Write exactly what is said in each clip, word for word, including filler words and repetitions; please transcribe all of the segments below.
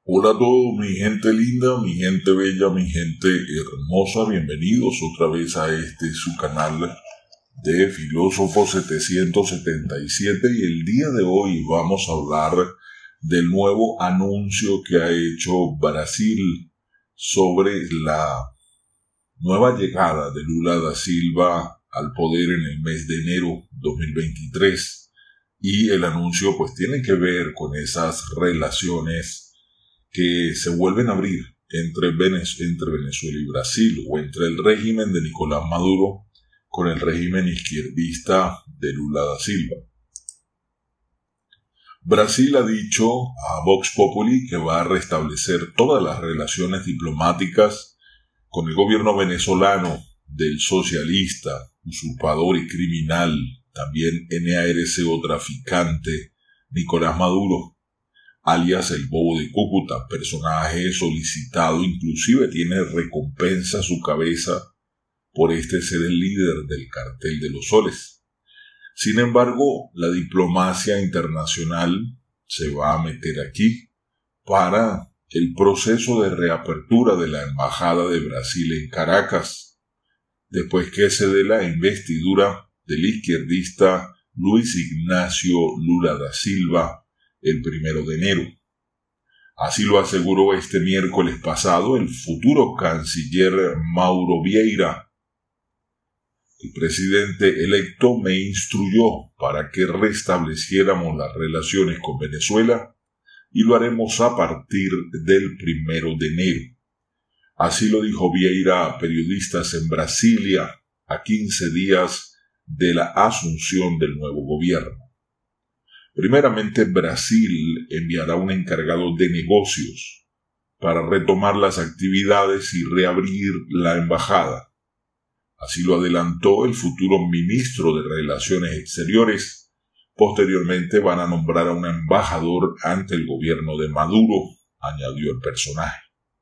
Hola a todos, mi gente linda, mi gente bella, mi gente hermosa, bienvenidos otra vez a este su canal de Filósofo setecientos setenta y siete y el día de hoy vamos a hablar del nuevo anuncio que ha hecho Brasil sobre la nueva llegada de Lula da Silva al poder en el mes de enero dos mil veintitrés y el anuncio pues tiene que ver con esas relaciones que se vuelven a abrir entre, Venez- entre Venezuela y Brasil, o entre el régimen de Nicolás Maduro con el régimen izquierdista de Lula da Silva. Brasil ha dicho a Vox Populi que va a restablecer todas las relaciones diplomáticas con el gobierno venezolano del socialista, usurpador y criminal, también N A R C o traficante, Nicolás Maduro, alias el Bobo de Cúcuta, personaje solicitado, inclusive tiene recompensa a su cabeza por este ser el líder del cartel de los soles. Sin embargo, la diplomacia internacional se va a meter aquí para el proceso de reapertura de la Embajada de Brasil en Caracas, después que se dé la investidura del izquierdista Luis Ignacio Lula da Silva el primero de enero. Así lo aseguró este miércoles pasado el futuro canciller Mauro Vieira. El presidente electo me instruyó para que restableciéramos las relaciones con Venezuela y lo haremos a partir del primero de enero. Así lo dijo Vieira a periodistas en Brasilia a quince días de la asunción del nuevo gobierno. Primeramente, Brasil enviará un encargado de negocios para retomar las actividades y reabrir la embajada. Así lo adelantó el futuro ministro de Relaciones Exteriores. Posteriormente van a nombrar a un embajador ante el gobierno de Maduro, añadió el personaje.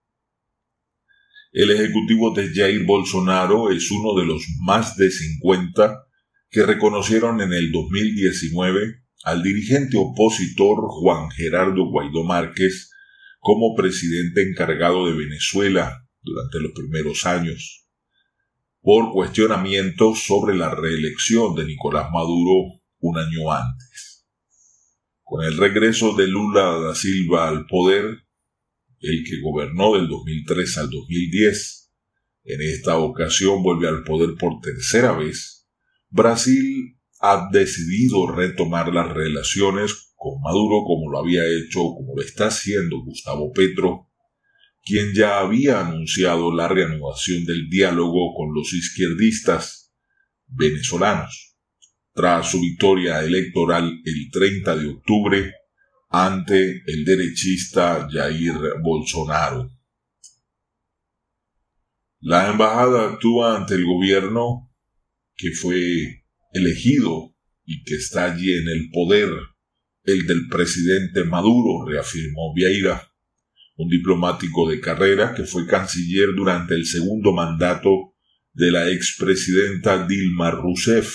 El ejecutivo de Jair Bolsonaro es uno de los más de cincuenta que reconocieron en el dos mil diecinueve al dirigente opositor Juan Gerardo Guaidó Márquez como presidente encargado de Venezuela durante los primeros años, por cuestionamientos sobre la reelección de Nicolás Maduro un año antes. Con el regreso de Lula da Silva al poder, el que gobernó del dos mil tres al dos mil diez, en esta ocasión vuelve al poder por tercera vez, Brasil ha decidido retomar las relaciones con Maduro como lo había hecho, como lo está haciendo Gustavo Petro, quien ya había anunciado la reanudación del diálogo con los izquierdistas venezolanos, tras su victoria electoral el treinta de octubre ante el derechista Jair Bolsonaro. La embajada actúa ante el gobierno que fue elegido y que está allí en el poder, el del presidente Maduro, reafirmó Vieira, un diplomático de carrera que fue canciller durante el segundo mandato de la expresidenta Dilma Rousseff.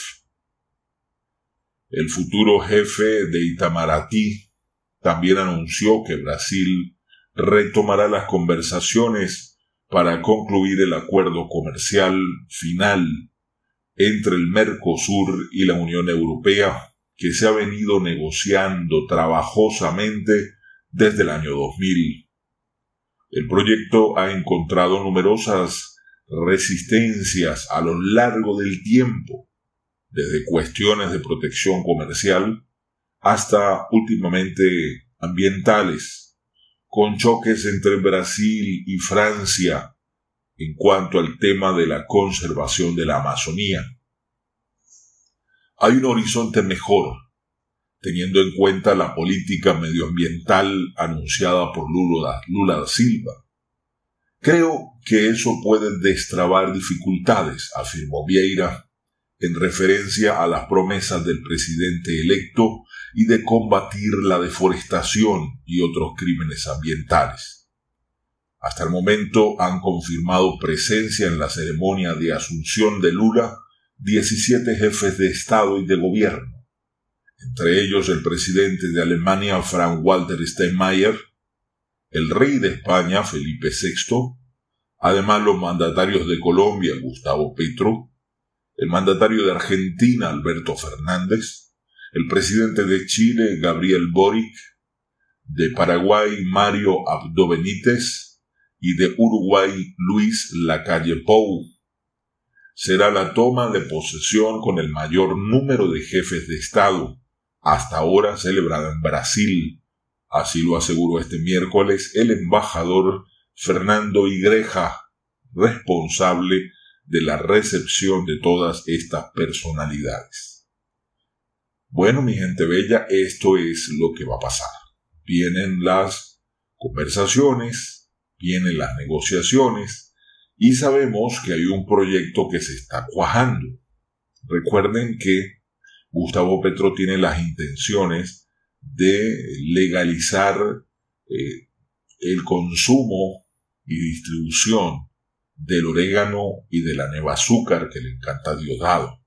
El futuro jefe de Itamaraty también anunció que Brasil retomará las conversaciones para concluir el acuerdo comercial final entre el Mercosur y la Unión Europea, que se ha venido negociando trabajosamente desde el año dos mil. El proyecto ha encontrado numerosas resistencias a lo largo del tiempo, desde cuestiones de protección comercial hasta últimamente ambientales, con choques entre Brasil y Francia en cuanto al tema de la conservación de la Amazonía. Hay un horizonte mejor, teniendo en cuenta la política medioambiental anunciada por Lula, Lula da Silva. Creo que eso puede destrabar dificultades, afirmó Vieira, en referencia a las promesas del presidente electo y de combatir la deforestación y otros crímenes ambientales. Hasta el momento han confirmado presencia en la ceremonia de asunción de Lula diecisiete jefes de Estado y de Gobierno, entre ellos el presidente de Alemania Frank-Walter Steinmeier, el rey de España, Felipe sexto, además los mandatarios de Colombia, Gustavo Petro, el mandatario de Argentina, Alberto Fernández, el presidente de Chile, Gabriel Boric, de Paraguay, Mario Abdo Benítez, y de Uruguay, Luis Lacalle Pou. Será la toma de posesión con el mayor número de jefes de Estado, hasta ahora celebrada en Brasil. Así lo aseguró este miércoles el embajador Fernando Igreja, responsable de la recepción de todas estas personalidades. Bueno, mi gente bella, esto es lo que va a pasar. Vienen las conversaciones, vienen las negociaciones y sabemos que hay un proyecto que se está cuajando. Recuerden que Gustavo Petro tiene las intenciones de legalizar eh, el consumo y distribución del orégano y de la nevazúcar que le encanta a Diosdado.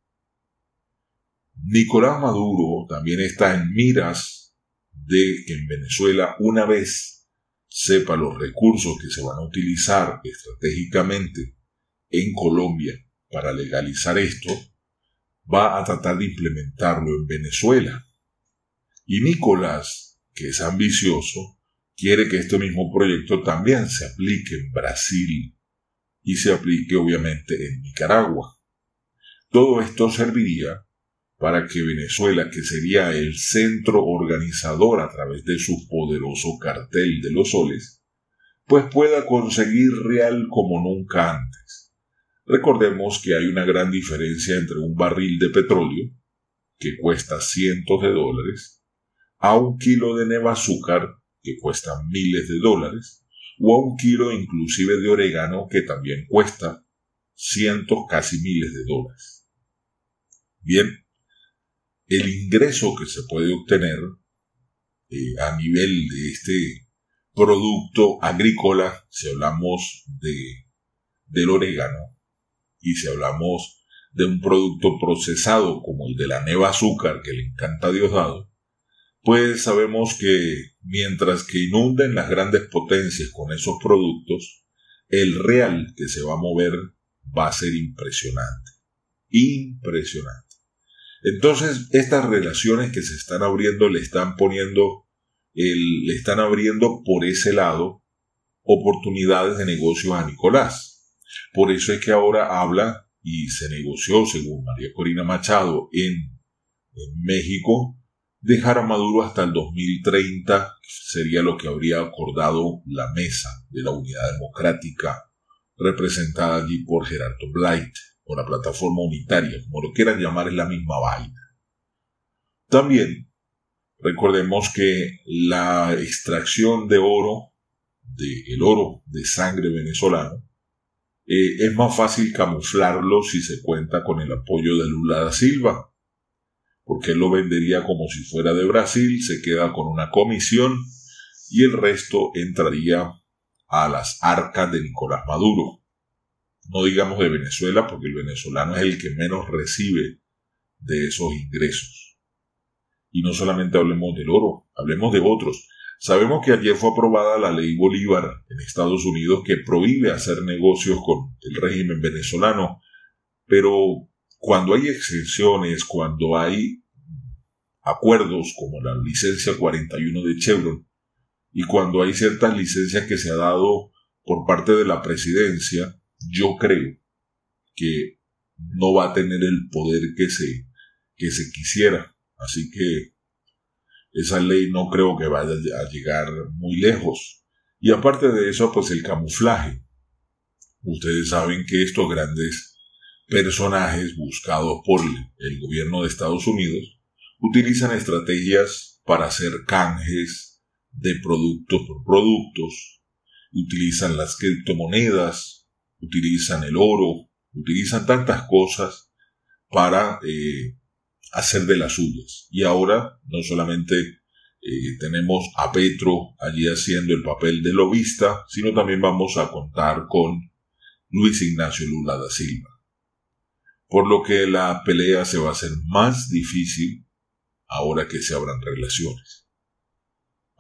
Nicolás Maduro también está en miras de que en Venezuela, una vez sepa los recursos que se van a utilizar estratégicamente en Colombia para legalizar esto, va a tratar de implementarlo en Venezuela. Y Nicolás, que es ambicioso, quiere que este mismo proyecto también se aplique en Brasil y se aplique obviamente en Nicaragua. Todo esto serviría para que Venezuela, que sería el centro organizador a través de su poderoso cartel de los soles, pues pueda conseguir real como nunca antes. Recordemos que hay una gran diferencia entre un barril de petróleo, que cuesta cientos de dólares, a un kilo de nevazúcar, que cuesta miles de dólares, o a un kilo inclusive de orégano, que también cuesta cientos, casi miles de dólares. Bien, el ingreso que se puede obtener eh, a nivel de este producto agrícola, si hablamos de, del orégano y si hablamos de un producto procesado como el de la nevazúcar que le encanta a Diosdado, pues sabemos que mientras que inunden las grandes potencias con esos productos, el real que se va a mover va a ser impresionante. Impresionante. Entonces, estas relaciones que se están abriendo le están poniendo, el, le están abriendo por ese lado oportunidades de negocio a Nicolás. Por eso es que ahora habla y se negoció, según María Corina Machado, en, en México, dejar a Maduro hasta el dos mil treinta, sería lo que habría acordado la Mesa de la Unidad Democrática, representada allí por Gerardo Blight, o la Plataforma Unitaria, como lo quieran llamar, es la misma vaina. También recordemos que la extracción de oro, de el oro de sangre venezolano, eh, es más fácil camuflarlo si se cuenta con el apoyo de Lula da Silva, porque él lo vendería como si fuera de Brasil, se queda con una comisión y el resto entraría a las arcas de Nicolás Maduro. No digamos de Venezuela, porque el venezolano es el que menos recibe de esos ingresos. Y no solamente hablemos del oro, hablemos de otros. Sabemos que ayer fue aprobada la ley Bolívar en Estados Unidos que prohíbe hacer negocios con el régimen venezolano, pero cuando hay exenciones, cuando hay acuerdos como la licencia cuarenta y uno de Chevron, y cuando hay ciertas licencias que se ha dado por parte de la presidencia, yo creo que no va a tener el poder que se, que se quisiera. Así que esa ley no creo que vaya a llegar muy lejos. Y aparte de eso, pues el camuflaje. Ustedes saben que estos grandes personajes buscados por el gobierno de Estados Unidos utilizan estrategias para hacer canjes de productos por productos, utilizan las criptomonedas, utilizan el oro, utilizan tantas cosas para eh, hacer de las suyas. Y ahora no solamente eh, tenemos a Petro allí haciendo el papel de lobista, sino también vamos a contar con Luis Ignacio Lula da Silva. Por lo que la pelea se va a hacer más difícil ahora que se abran relaciones.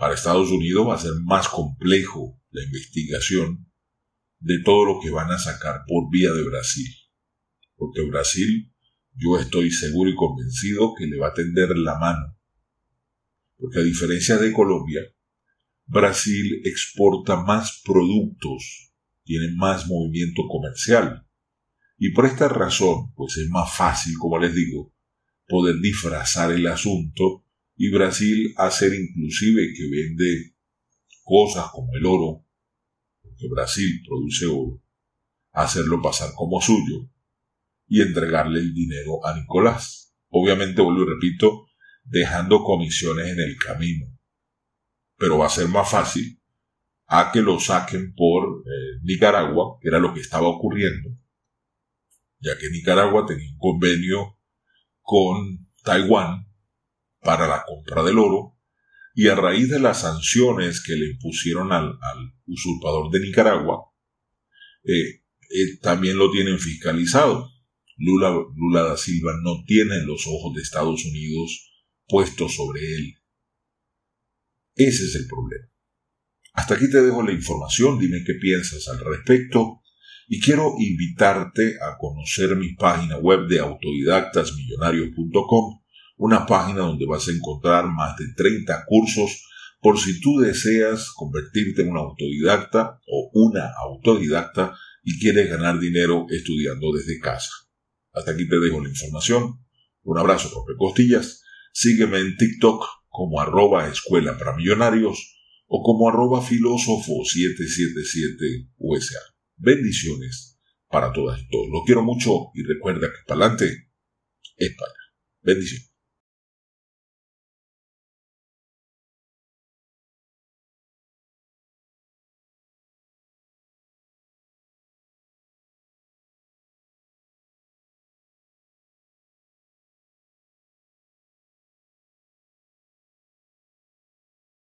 Para Estados Unidos va a ser más complejo la investigación de todo lo que van a sacar por vía de Brasil. Porque Brasil, yo estoy seguro y convencido que le va a tender la mano. Porque a diferencia de Colombia, Brasil exporta más productos, tiene más movimiento comercial. Y por esta razón, pues es más fácil, como les digo, poder disfrazar el asunto y Brasil hacer inclusive que vende cosas como el oro, porque Brasil produce oro, hacerlo pasar como suyo y entregarle el dinero a Nicolás. Obviamente, vuelvo y repito, dejando comisiones en el camino. Pero va a ser más fácil a que lo saquen por eh, Nicaragua, que era lo que estaba ocurriendo, ya que Nicaragua tenía un convenio con Taiwán para la compra del oro, y a raíz de las sanciones que le impusieron al, al usurpador de Nicaragua, eh, eh, también lo tienen fiscalizado. Lula, Lula da Silva no tiene los ojos de Estados Unidos puestos sobre él. Ese es el problema. Hasta aquí te dejo la información, dime qué piensas al respecto. Y quiero invitarte a conocer mi página web de autodidactas millonarios punto com, una página donde vas a encontrar más de treinta cursos por si tú deseas convertirte en un autodidacta o una autodidacta y quieres ganar dinero estudiando desde casa. Hasta aquí te dejo la información. Un abrazo, Rompe Costillas. Sígueme en TikTok como arroba escuela para millonarios o como arroba filósofo siete siete siete U S A. Bendiciones para todas y todos. Los quiero mucho y recuerda que para adelante es para. Bendiciones.